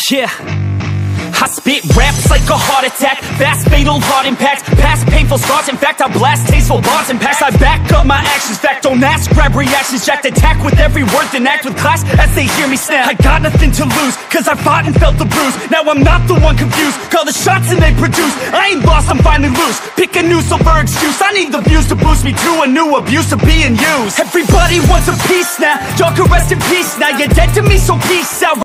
Yeah, I spit raps like a heart attack, fast fatal heart impact, past painful scars. In fact, I blast tasteful bars and packs. I back up my actions, fact don't ask, grab reactions, jacked, attack with every word, then act with class as they hear me snap. I got nothing to lose, cause I fought and felt the bruise. Now I'm not the one confused, call the shots and they produce. I ain't lost, I'm finally loose, pick a new silver excuse. I need the views to boost me to a new abuse of being used. Everybody wants a piece now, y'all can rest in peace now. You're dead to me, so peace out.